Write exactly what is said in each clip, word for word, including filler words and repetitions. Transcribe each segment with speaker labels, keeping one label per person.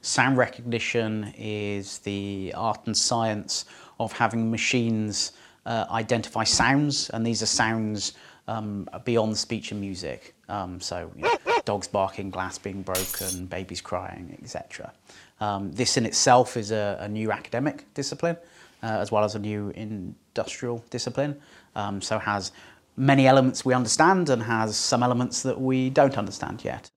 Speaker 1: Sound recognition is the art and science of having machines uh, identify sounds, and these are sounds um, beyond speech and music. Um, so, you know, dogs barking, glass being broken, babies crying, et cetera. Um, this in itself is a, a new academic discipline, uh, as well as a new industrial discipline. Um, so has many elements we understand and has some elements that we don't understand yet.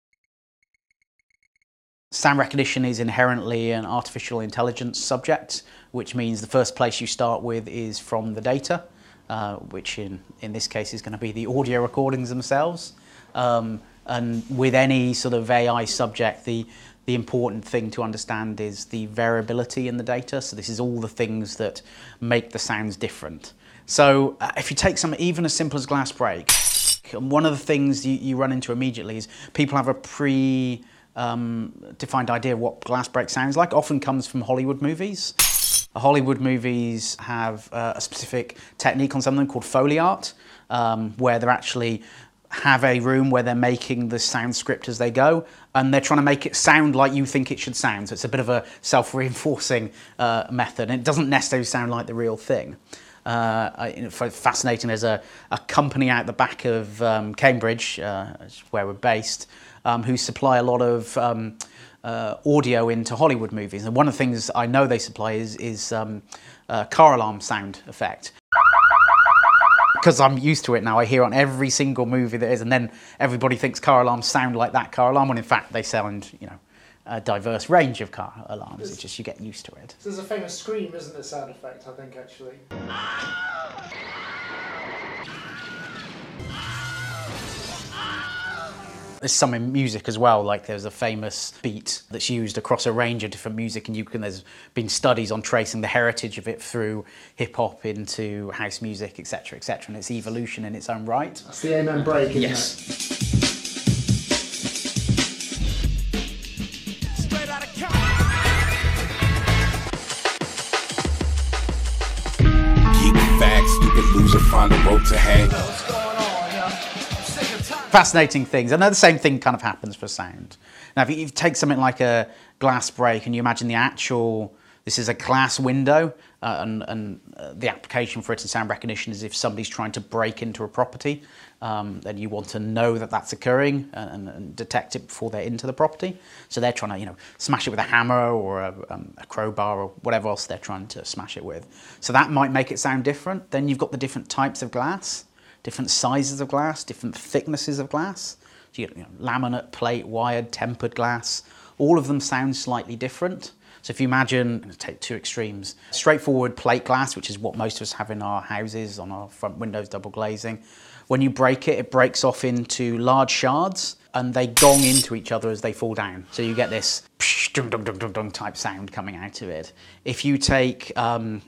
Speaker 1: Sound recognition is inherently an artificial intelligence subject, which means the first place you start with is from the data, uh, which in, in this case is going to be the audio recordings themselves. Um, and with any sort of A I subject, the, the important thing to understand is the variability in the data. So this is all the things that make the sounds different. So uh, if you take something even as simple as glass break, one of the things you, you run into immediately is people have a pre Um, defined idea of what glass break sounds like. Often comes from Hollywood movies. Hollywood movies have uh, a specific technique on something called Foley art, um, where they actually have a room where they're making the sound script as they go, and they're trying to make it sound like you think it should sound. So it's a bit of a self-reinforcing uh, method, and it doesn't necessarily sound like the real thing. Uh, you know, fascinating. There's a, a company out the back of um, Cambridge, uh, where we're based, um, who supply a lot of um, uh, audio into Hollywood movies. And one of the things I know they supply is, is um, uh, car alarm sound effect. Because I'm used to it now, I hear on every single movie there is, and then everybody thinks car alarms sound like that car alarm, when in fact they sound, you know, a diverse range of car alarms. There's, it's just you get used to it.
Speaker 2: So there's a famous scream, isn't it, sound effect, I think, actually.
Speaker 1: There's some in music as well, like there's a famous beat that's used across a range of different music, and you can, there's been studies on tracing the heritage of it through hip-hop into house music, et cetera, et cetera, and its evolution in its own right.
Speaker 2: That's the amen break, isn't
Speaker 1: yes.
Speaker 2: it?
Speaker 3: Loser, find a rope to hang.
Speaker 1: Fascinating things. I know the same thing kind of happens for sound. Now, if you, if you take something like a glass break and you imagine the actual, this is a glass window, uh, and, and uh, the application for it in sound recognition is if somebody's trying to break into a property, um, then you want to know that that's occurring and, and detect it before they're into the property. So they're trying to, you know, smash it with a hammer or a, um, a crowbar or whatever else they're trying to smash it with. So that might make it sound different. Then you've got the different types of glass, different sizes of glass, different thicknesses of glass. So you get, you know, laminate, plate, wired, tempered glass. All of them sound slightly different. So if you imagine, take two extremes, straightforward plate glass, which is what most of us have in our houses, on our front windows, double glazing. When you break it, it breaks off into large shards, and they gong into each other as they fall down. So you get this dung, dung, dung, dung, dung type sound coming out of it. If you take, um,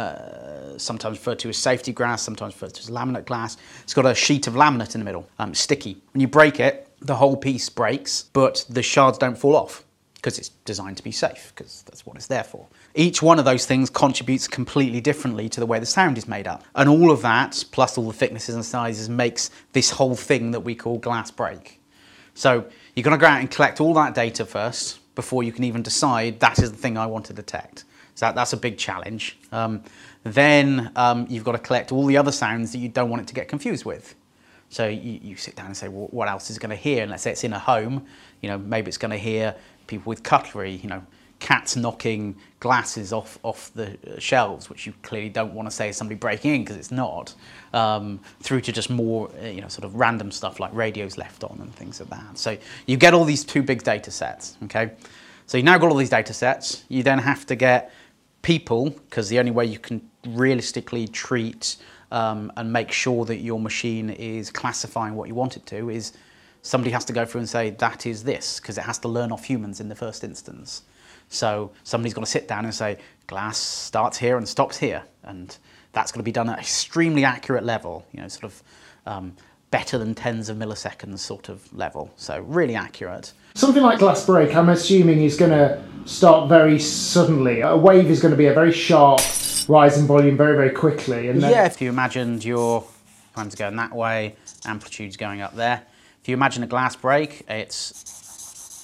Speaker 1: uh, sometimes referred to as safety glass, sometimes referred to as laminate glass, it's got a sheet of laminate in the middle, um, sticky. When you break it, the whole piece breaks, but the shards don't fall off, because it's designed to be safe, because that's what it's there for. Each one of those things contributes completely differently to the way the sound is made up. And all of that, plus all the thicknesses and sizes, makes this whole thing that we call glass break. So you're going to go out and collect all that data first, before you can even decide that is the thing I want to detect. So that, that's a big challenge. Um, then um, you've got to collect all the other sounds that you don't want it to get confused with. So you, you sit down and say, well, what else is it going to hear? And let's say it's in a home, you know, maybe it's going to hear people with cutlery, you know, cats knocking glasses off, off the shelves, which you clearly don't want to say is somebody breaking in, because it's not, um, through to just more, you know, sort of random stuff like radios left on and things like that. So you get all these two big data sets, okay? So you've now got all these data sets. You then have to get people, because the only way you can realistically treat um, and make sure that your machine is classifying what you want it to is somebody has to go through and say, that is this, because it has to learn off humans in the first instance. So somebody's got to sit down and say, glass starts here and stops here. And that's going to be done at an extremely accurate level, you know, sort of um, better than tens of milliseconds sort of level. So really accurate.
Speaker 2: Something like glass break, I'm assuming, is going to start very suddenly. A wave is going to be a very sharp rise in volume very, very quickly. And then...
Speaker 1: Yeah, if you imagined your time's going that way, amplitude's going up there. If you imagine a glass break, it's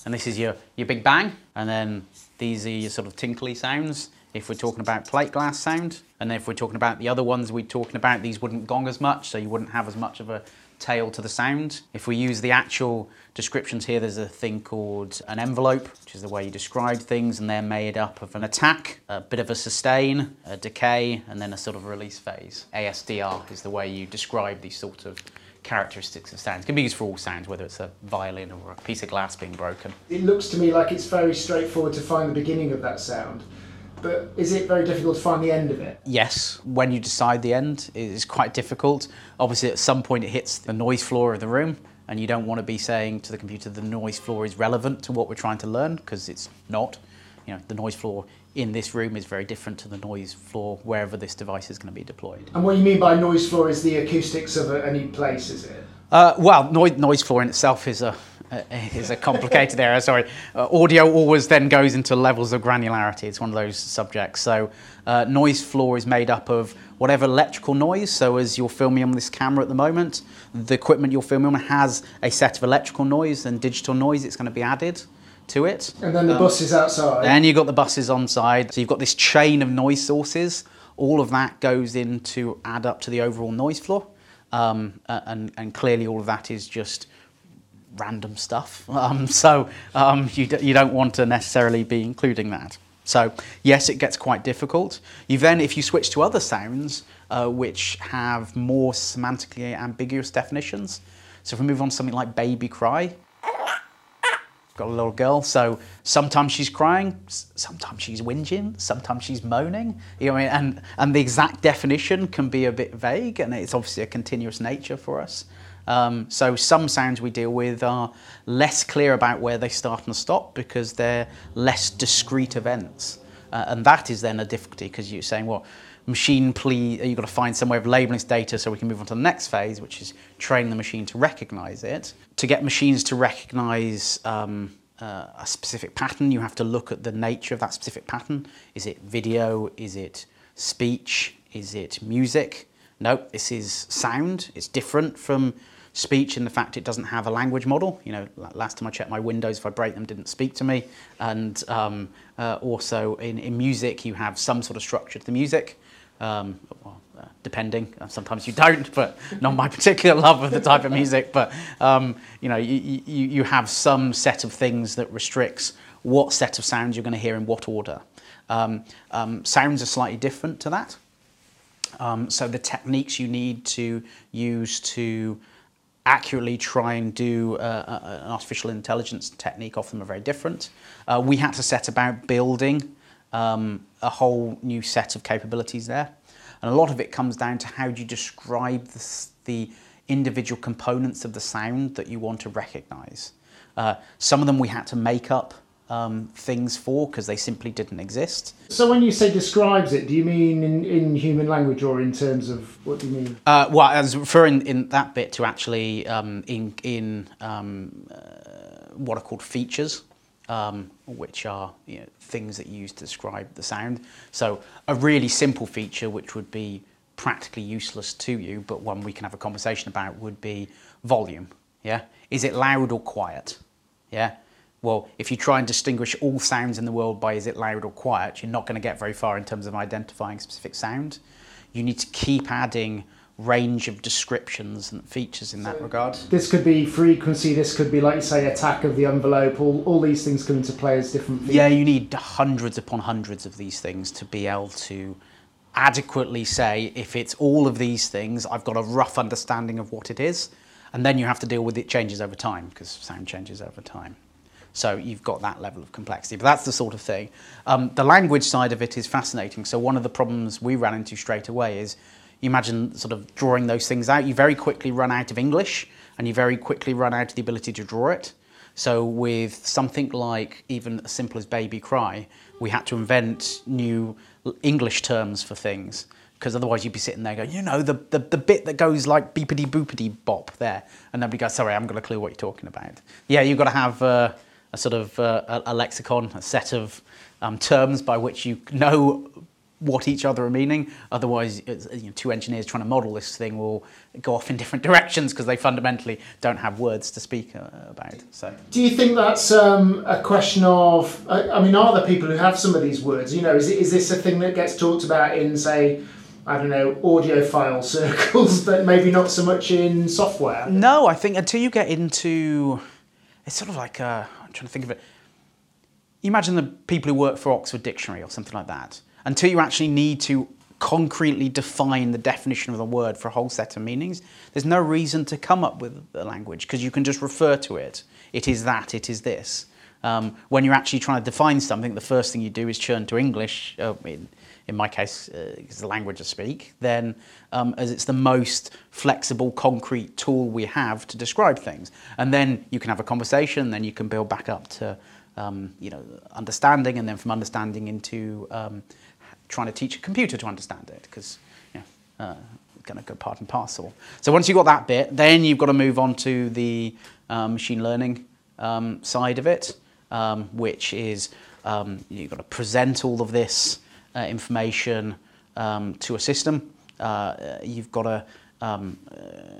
Speaker 1: and this is your, your big bang, and then these are your sort of tinkly sounds if we're talking about plate glass sound. And then if we're talking about the other ones we're talking about, these wouldn't gong as much, so you wouldn't have as much of a tail to the sound. If we use the actual descriptions here, there's a thing called an envelope, which is the way you describe things, and they're made up of an attack, a bit of a sustain, a decay, and then a sort of release phase. A S D R is the way you describe these sort of characteristics of sounds. It can be used for all sounds, whether it's a violin or a piece of glass being broken.
Speaker 2: It looks to me like it's very straightforward to find the beginning of that sound, but is it very difficult to find the end of it?
Speaker 1: Yes, when you decide the end, it is quite difficult. Obviously, at some point it hits the noise floor of the room, and you don't want to be saying to the computer the noise floor is relevant to what we're trying to learn, because it's not. You know, the noise floor in this room is very different to the noise floor wherever this device is going to be deployed.
Speaker 2: And what you mean by noise floor is the acoustics of a, any place, is it?
Speaker 1: Uh, well, noise, noise floor in itself is a, uh, is a complicated area, sorry. Uh, audio always then goes into levels of granularity. It's one of those subjects. So uh, noise floor is made up of whatever electrical noise. So as you're filming on this camera at the moment, the equipment you're filming on has a set of electrical noise and digital noise. It's going to be added to it.
Speaker 2: And then the um, buses outside.
Speaker 1: Then you've got the buses on side. So you've got this chain of noise sources. All of that goes in to add up to the overall noise floor. Um, and, and clearly all of that is just random stuff. Um, so um, you, d you don't want to necessarily be including that. So yes, it gets quite difficult. You then, if you switch to other sounds, uh, which have more semantically ambiguous definitions. So if we move on to something like baby cry, got a little girl, so sometimes she's crying, sometimes she's whinging, sometimes she's moaning, you know what I mean? and, and the exact definition can be a bit vague, and it's obviously a continuous nature for us. Um, so some sounds we deal with are less clear about where they start and stop because they're less discrete events. Uh, and that is then a difficulty because you're saying, well, machine, please, you've got to find some way of labeling this data so we can move on to the next phase, which is train the machine to recognize it. To get machines to recognize um, uh, a specific pattern, you have to look at the nature of that specific pattern. Is it video? Is it speech? Is it music? No, this is sound. It's different from speech in the fact it doesn't have a language model. You know, last time I checked, my windows, if I break them, didn't speak to me. And um, uh, also in, in music, you have some sort of structure to the music. Um, well, uh, depending, uh, sometimes you don't, but not my particular love of the type of music. But um, you know, you, you, you have some set of things that restricts what set of sounds you're going to hear in what order. Um, um, sounds are slightly different to that. Um, so the techniques you need to use to accurately try and do uh, an artificial intelligence technique of them are very different. Uh, we had to set about building um, a whole new set of capabilities there. And a lot of it comes down to how do you describe the, the individual components of the sound that you want to recognize. Uh, some of them we had to make up um, things for because they simply didn't exist.
Speaker 2: So when you say describes it, do you mean in, in human language or in terms of, what do you mean?
Speaker 1: Uh, well, I was referring in that bit to actually um, in, in um, uh, what are called features, um, which are you know, things that you use to describe the sound. So a really simple feature, which would be practically useless to you, but one we can have a conversation about, would be volume. Yeah, is it loud or quiet? Yeah. Well, if you try and distinguish all sounds in the world by is it loud or quiet, you're not going to get very far in terms of identifying specific sound. You need to keep adding range of descriptions and features in so that regard.
Speaker 2: This could be frequency, this could be, like you say, attack of the envelope, all, all these things come into play as different features.
Speaker 1: Yeah, you need hundreds upon hundreds of these things to be able to adequately say, if it's all of these things, I've got a rough understanding of what it is, and then you have to deal with it changes over time, because sound changes over time. So you've got that level of complexity, but that's the sort of thing. Um, the language side of it is fascinating. So one of the problems we ran into straight away is, you imagine sort of drawing those things out, you very quickly run out of English, and you very quickly run out of the ability to draw it. So with something like even as simple as baby cry, we had to invent new English terms for things, because otherwise you'd be sitting there going, you know, the, the, the bit that goes like beepity boopity bop there, and nobody goes, sorry, I haven't got a clue what you're talking about. Yeah, you've got to have uh, a sort of uh, a, a lexicon, a set of um, terms by which you know what each other are meaning. Otherwise, you know, two engineers trying to model this thing will go off in different directions because they fundamentally don't have words to speak uh, about. So,
Speaker 2: do you think that's um, a question of? I, I mean, are there people who have some of these words? You know, is it, is this a thing that gets talked about in, say, I don't know, audiophile circles, but maybe not so much in software?
Speaker 1: No, I think until you get into, it's sort of like uh, I'm trying to think of it. You imagine the people who work for Oxford Dictionary or something like that. Until you actually need to concretely define the definition of the word for a whole set of meanings, there's no reason to come up with a language because you can just refer to it. It is that, it is this. Um, when you're actually trying to define something, the first thing you do is turn to English, uh, in, in my case, uh, it's the language I speak, then um, as it's the most flexible, concrete tool we have to describe things. And then you can have a conversation, then you can build back up to um, you know, understanding, and then from understanding into um, trying to teach a computer to understand it, because you know, uh, it's going to go part and parcel. So once you've got that bit, then you've got to move on to the um, machine learning um, side of it, um, which is um, you've got to present all of this uh, information um, to a system. Uh, you've got to um, uh,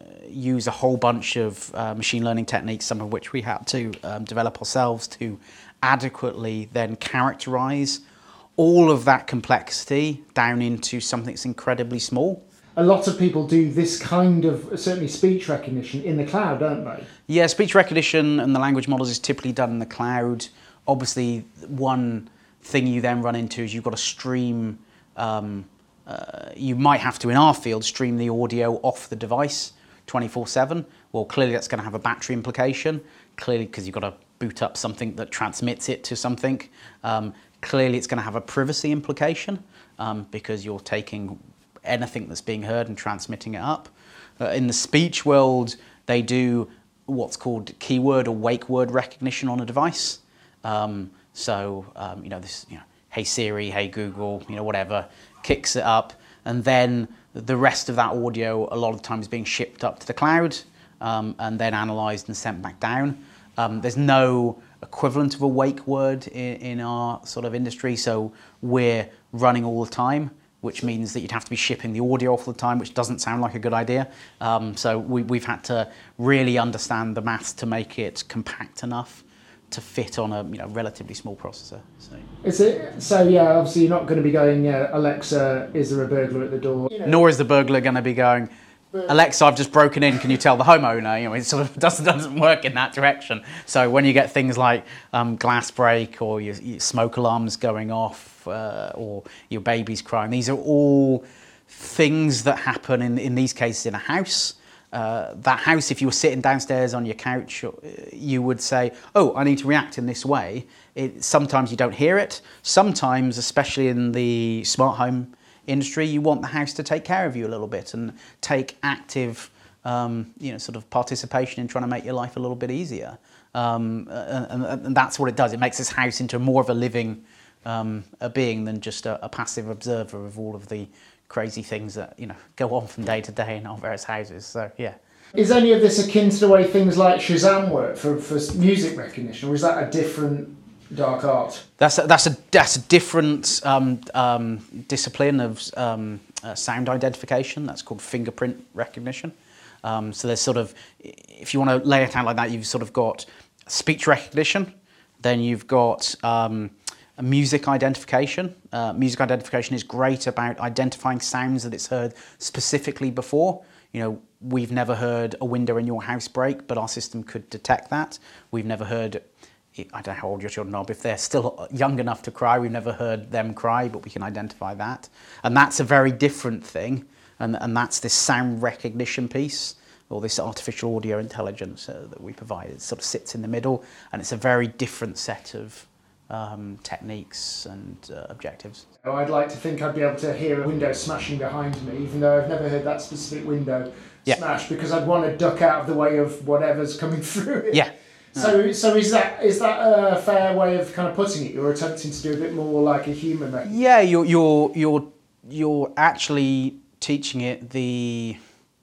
Speaker 1: use a whole bunch of uh, machine learning techniques, some of which we had to um, develop ourselves, to adequately then characterize all of that complexity down into something that's incredibly small.
Speaker 2: A lot of people do this kind of, certainly speech recognition, in the cloud, don't they?
Speaker 1: Yeah, speech recognition and the language models is typically done in the cloud. Obviously, one thing you then run into is you've got to stream, um, uh, you might have to, in our field, stream the audio off the device twenty-four seven. Well, clearly that's going to have a battery implication, clearly because you've got to boot up something that transmits it to something. Um, Clearly, it's going to have a privacy implication um, because you're taking anything that's being heard and transmitting it up. Uh, in the speech world, they do what's called keyword or wake word recognition on a device. Um, so, um, you know, this, you know, hey Siri, hey Google, you know, whatever, kicks it up, and then the rest of that audio a lot of the time is being shipped up to the cloud um, and then analysed and sent back down. Um, there's no equivalent of a wake word in, in our sort of industry, so we're running all the time, which means that you'd have to be shipping the audio all the time, which doesn't sound like a good idea. Um, so we, we've had to really understand the maths to make it compact enough to fit on a you know relatively small processor. So.
Speaker 2: Is it so? Yeah, obviously you're not going to be going, yeah, Alexa, is there a burglar at the door? You know.
Speaker 1: Nor is the burglar going to be going, Alexa, I've just broken in, can you tell the homeowner? You know, it sort of doesn't, doesn't work in that direction. So when you get things like um, glass break or your, your smoke alarms going off uh, or your baby's crying, these are all things that happen in, in these cases in a house. Uh, that house, if you were sitting downstairs on your couch, you would say, oh, I need to react in this way. It, sometimes you don't hear it. Sometimes, especially in the smart home industry, you want the house to take care of you a little bit and take active, um, you know, sort of participation in trying to make your life a little bit easier. Um, and, and that's what it does. It makes this house into more of a living um, a being than just a, a passive observer of all of the crazy things that you know go on from day to day in our various houses. So yeah.
Speaker 2: Is any of this akin to the way things like Shazam work for, for music recognition, or is that a different dark art?
Speaker 1: That's a, that's a that's a different um, um, discipline of um, uh, sound identification. That's called fingerprint recognition. Um, so there's sort of, if you want to lay it out like that, you've sort of got speech recognition, then you've got um, a music identification. Uh, music identification is great about identifying sounds that it's heard specifically before. You know, we've never heard a window in your house break, but our system could detect that. We've never heard, I don't know how old your children are, but if they're still young enough to cry, we've never heard them cry, but we can identify that. And that's a very different thing, and, and that's this sound recognition piece, or this artificial audio intelligence uh, that we provide. It sort of sits in the middle, and it's a very different set of um, techniques and uh, objectives.
Speaker 2: Oh, I'd like to think I'd be able to hear a window smashing behind me, even though I've never heard that specific window
Speaker 1: yeah.
Speaker 2: smash, because I'd want to duck out of the way of whatever's coming through it.
Speaker 1: Yeah.
Speaker 2: So, so is that is that a fair way of kind of putting it? You're attempting to do a bit more like a human recognition.
Speaker 1: Yeah, you're you're you're you're actually teaching it the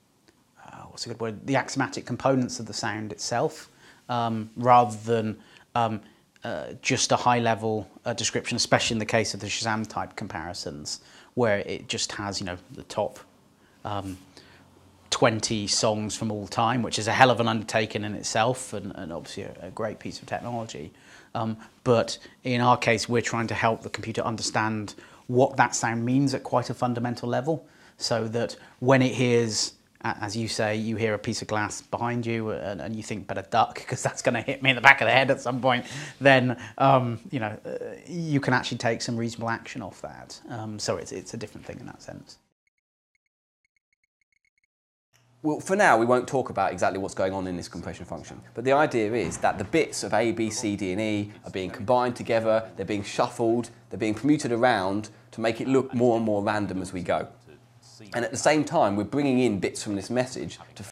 Speaker 1: uh, what's a good word? The axiomatic components of the sound itself, um, rather than um, uh, just a high level uh, description. Especially in the case of the Shazam type comparisons, where it just has, you know, the top um, twenty songs from all time, which is a hell of an undertaking in itself, and, and obviously a, a great piece of technology. Um, but in our case, we're trying to help the computer understand what that sound means at quite a fundamental level, so that when it hears, as you say, you hear a piece of glass behind you and, and you think better duck because that's going to hit me in the back of the head at some point, then um, you know uh, you can actually take some reasonable action off that. Um, so it's, it's a different thing in that sense.
Speaker 4: Well, for now, we won't talk about exactly what's going on in this compression function, but the idea is that the bits of A, B, C, D, and E are being combined together, they're being shuffled, they're being commuted around to make it look more and more random as we go. And at the same time, we're bringing in bits from this message to